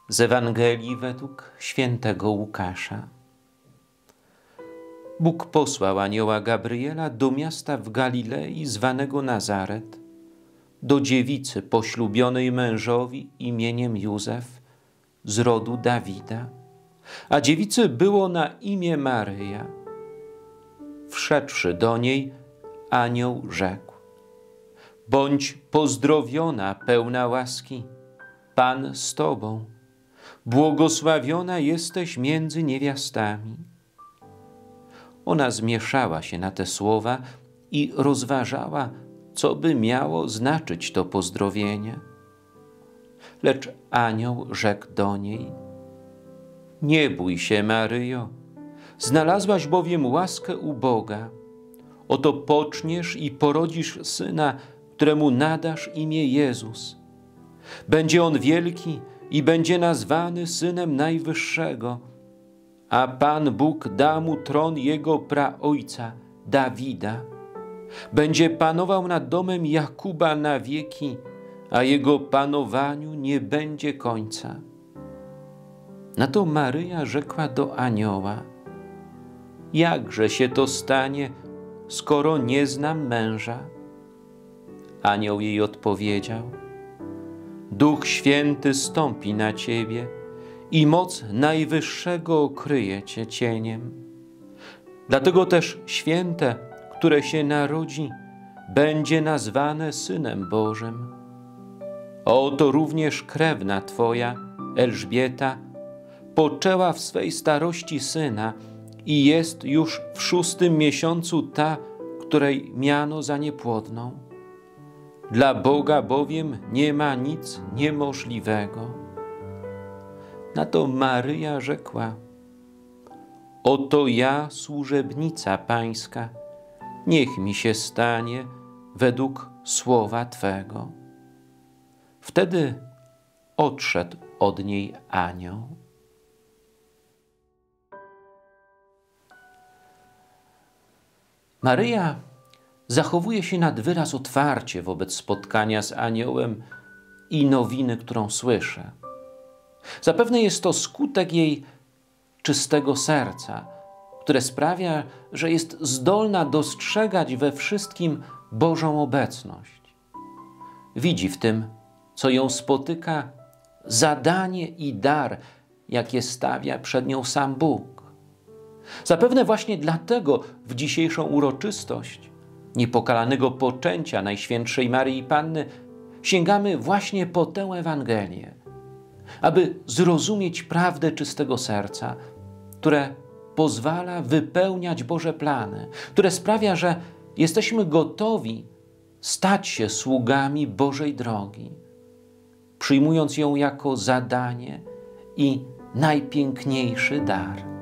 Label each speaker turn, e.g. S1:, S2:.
S1: Z Ewangelii według świętego Łukasza. Bóg posłał anioła Gabriela do miasta w Galilei zwanego Nazaret, do dziewicy poślubionej mężowi imieniem Józef z rodu Dawida, a dziewicy było na imię Maryja. Wszedłszy do niej, anioł rzekł: bądź pozdrowiona, pełna łaski, Pan z tobą, błogosławiona jesteś między niewiastami. Ona zmieszała się na te słowa i rozważała, co by miało znaczyć to pozdrowienie. Lecz anioł rzekł do niej: nie bój się, Maryjo, znalazłaś bowiem łaskę u Boga. Oto poczniesz i porodzisz syna, któremu nadasz imię Jezus. Będzie on wielki i będzie nazwany Synem Najwyższego, a Pan Bóg da mu tron jego praojca, Dawida. Będzie panował nad domem Jakuba na wieki, a jego panowaniu nie będzie końca. Na to Maryja rzekła do anioła: jakże się to stanie, skoro nie znam męża? Anioł jej odpowiedział: Duch Święty stąpi na ciebie i moc Najwyższego okryje cię cieniem. Dlatego też święte, które się narodzi, będzie nazwane Synem Bożym. Oto również krewna twoja, Elżbieta, poczęła w swej starości syna i jest już w 6. miesiącu ta, której miano za niepłodną. Dla Boga bowiem nie ma nic niemożliwego. Na to Maryja rzekła: oto ja, służebnica Pańska, niech mi się stanie według słowa Twego. Wtedy odszedł od niej anioł. Maryja zachowuje się nad wyraz otwarcie wobec spotkania z aniołem i nowiny, którą słyszy. Zapewne jest to skutek jej czystego serca, które sprawia, że jest zdolna dostrzegać we wszystkim Bożą obecność. Widzi w tym, co ją spotyka, zadanie i dar, jakie stawia przed nią sam Bóg. Zapewne właśnie dlatego w dzisiejszą uroczystość niepokalanego poczęcia Najświętszej Maryi Panny sięgamy właśnie po tę Ewangelię, aby zrozumieć prawdę czystego serca, które pozwala wypełniać Boże plany, które sprawia, że jesteśmy gotowi stać się sługami Bożej drogi, przyjmując ją jako zadanie i najpiękniejszy dar.